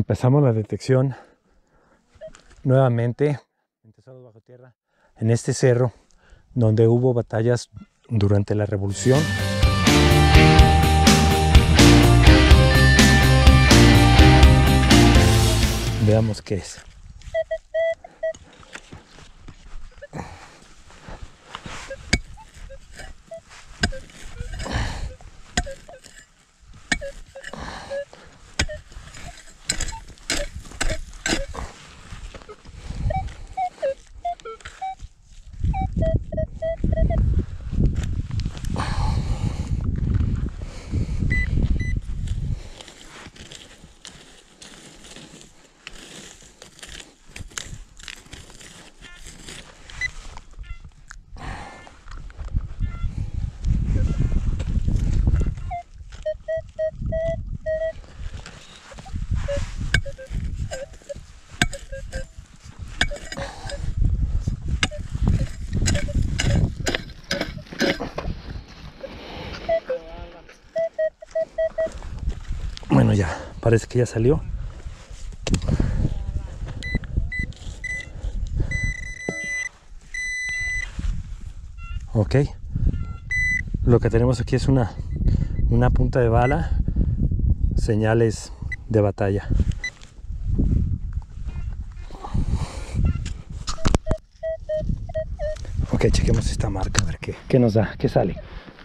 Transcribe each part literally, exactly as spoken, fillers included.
Empezamos la detección nuevamente en Tesoros Bajo Tierra, en este cerro donde hubo batallas durante la Revolución. Veamos qué es. Bueno, ya, parece que ya salió. Ok. Lo que tenemos aquí es una, una punta de bala, señales de batalla. Ok, chequemos esta marca, a ver qué, qué nos da, qué sale.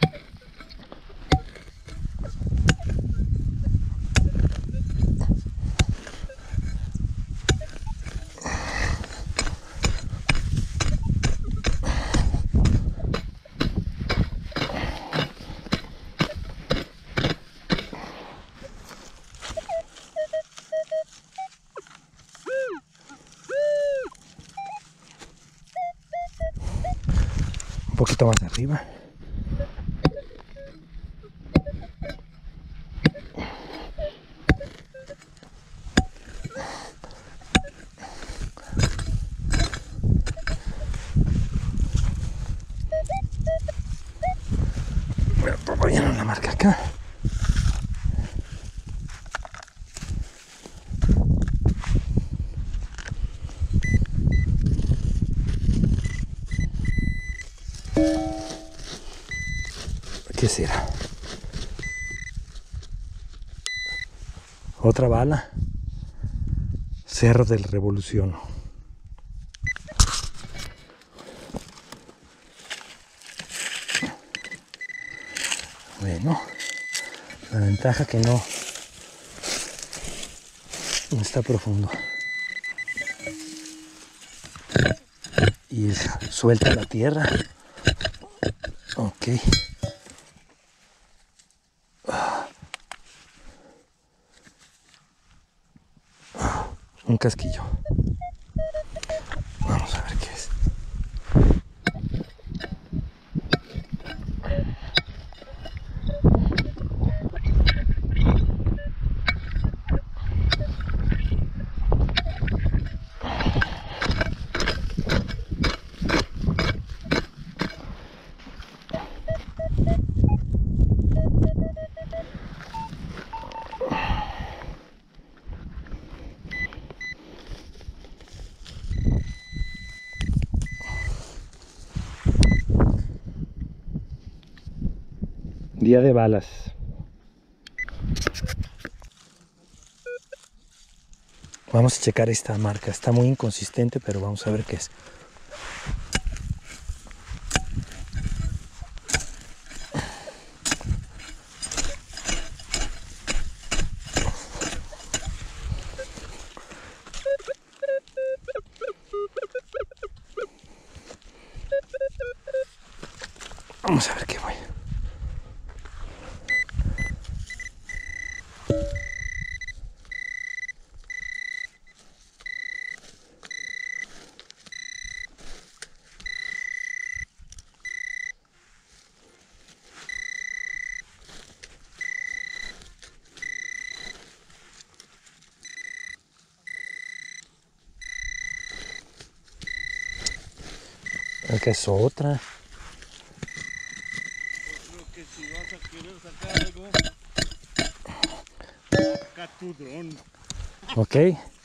Un poquito más arriba. Voy a poner la marca acá. ¿Qué será? Otra bala. Cerro de la Revolución. Bueno, la ventaja que no, no está profundo. Y suelta la tierra. Ok. Un casquillo. Vamos a ver qué es. Día de balas. Vamos a checar esta marca. Está muy inconsistente, pero vamos a ver qué es. Vamos a ver qué voy. Acá es otra. Yo creo que si vas a querer sacar algo, saca tu dron. Ok.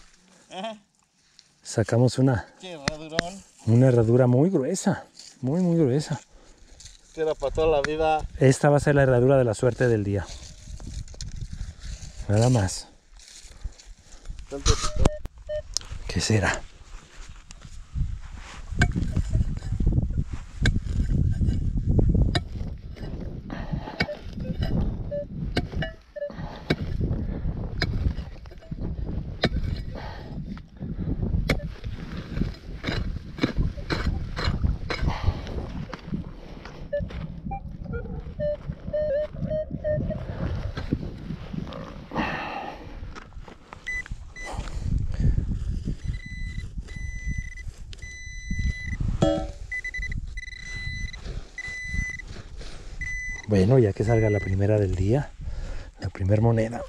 Sacamos una, Qué herradurón. una herradura muy gruesa. Muy, muy gruesa. Que era para toda la vida. Esta va a ser la herradura de la suerte del día. Nada más. ¿Qué será? Bueno, ya que salga la primera del día, la primera moneda.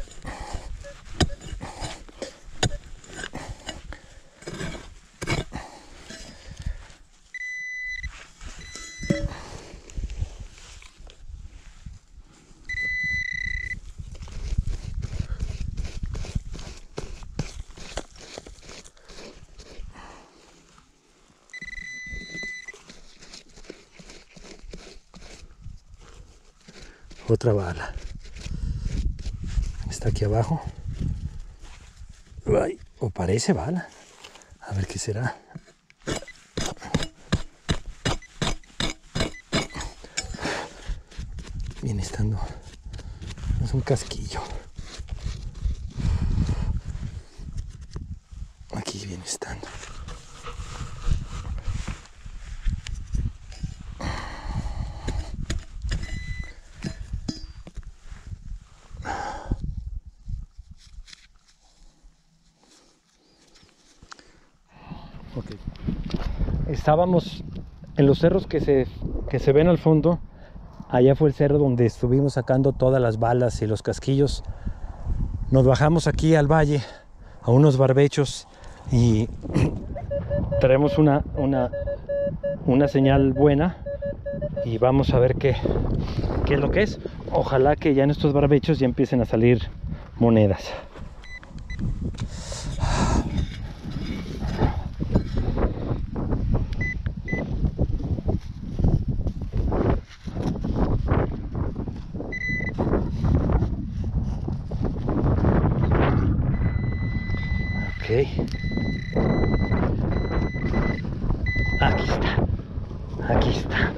Otra bala. Está aquí abajo. Ay, o parece bala. A ver qué será. Viene estando. Es un casquillo. Aquí viene estando. Okay. Estábamos en los cerros que se, que se ven al fondo. Allá fue el cerro donde estuvimos sacando todas las balas y los casquillos. Nos bajamos aquí al valle a unos barbechos y traemos una, una, una señal buena y vamos a ver qué, qué es lo que es. Ojalá que ya en estos barbechos ya empiecen a salir monedas. Ok. Aquí está. Aquí está.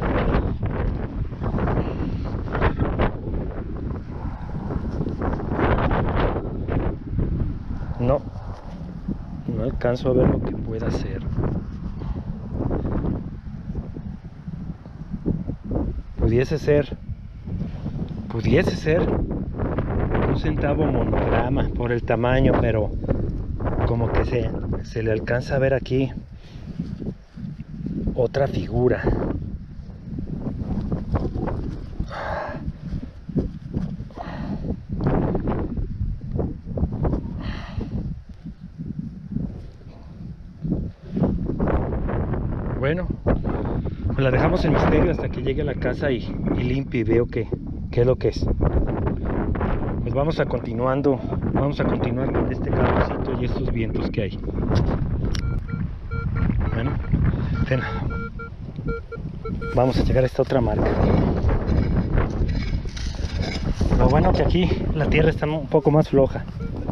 No. No alcanzo a ver lo que pueda ser. Pudiese ser. Pudiese ser un centavo monograma por el tamaño, pero como que se, se le alcanza a ver aquí otra figura. Bueno, pues la dejamos en misterio hasta que llegue a la casa y, y limpie y veo qué, qué es lo que es. Pues vamos a continuando, vamos a continuar con este calorcito y estos vientos que hay. Bueno, ten, vamos a llegar a esta otra marca. Lo bueno que aquí la tierra está un poco más floja.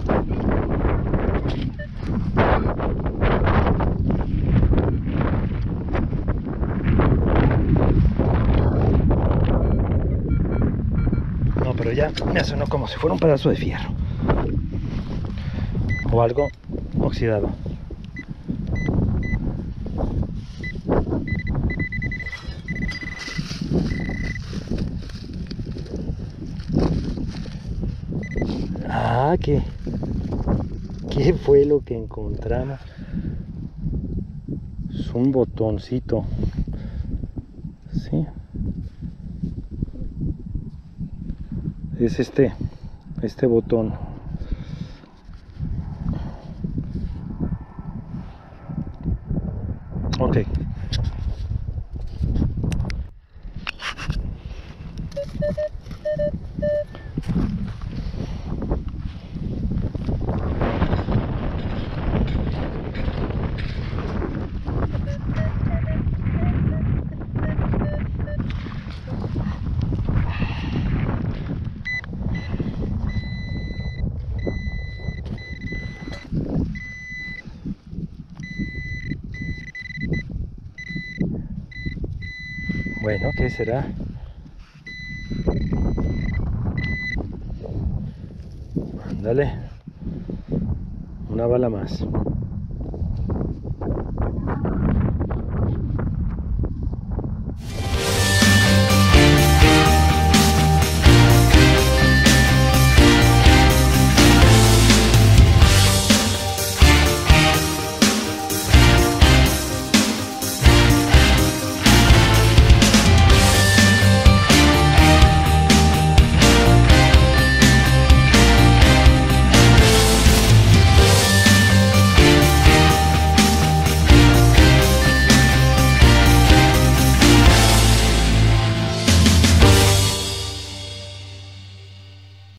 No, pero ya me sonó como si fuera un pedazo de fierro o algo oxidado. Ah, ¿qué? ¿Qué fue lo que encontramos? Es un botoncito. Sí. Es este, este botón. Ok. Bueno, ¿qué será? Ándale. Una bala más.